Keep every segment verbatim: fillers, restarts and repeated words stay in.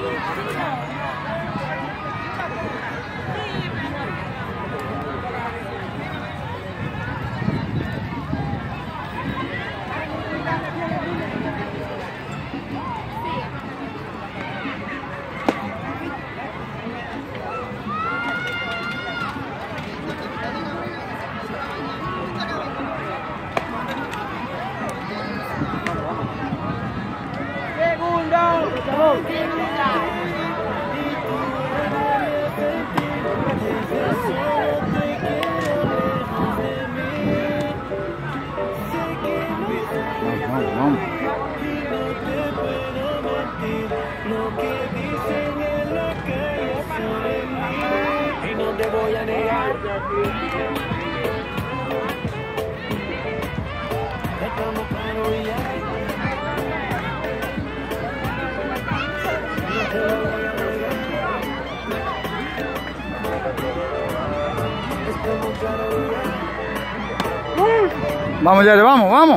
Vamos, Jerry, vamos, vamos.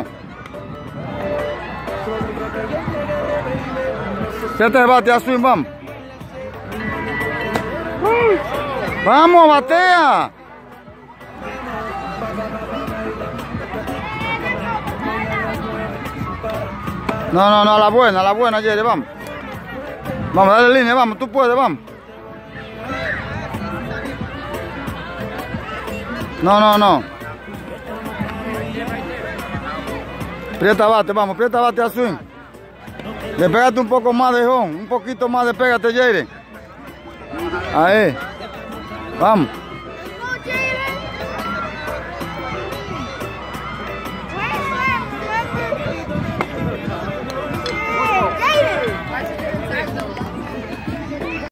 Siete bate a swing, vamos. Vamos, batea. No, no, no, a la buena, a la buena, Jerry, vamos. Vamos, dale línea, vamos, tú puedes, vamos. No, no, no. Prieta bate, vamos, prieta bate a swing. Le pégate un poco más de home, un poquito más de pégate, Jerry. Ahí. Vamos.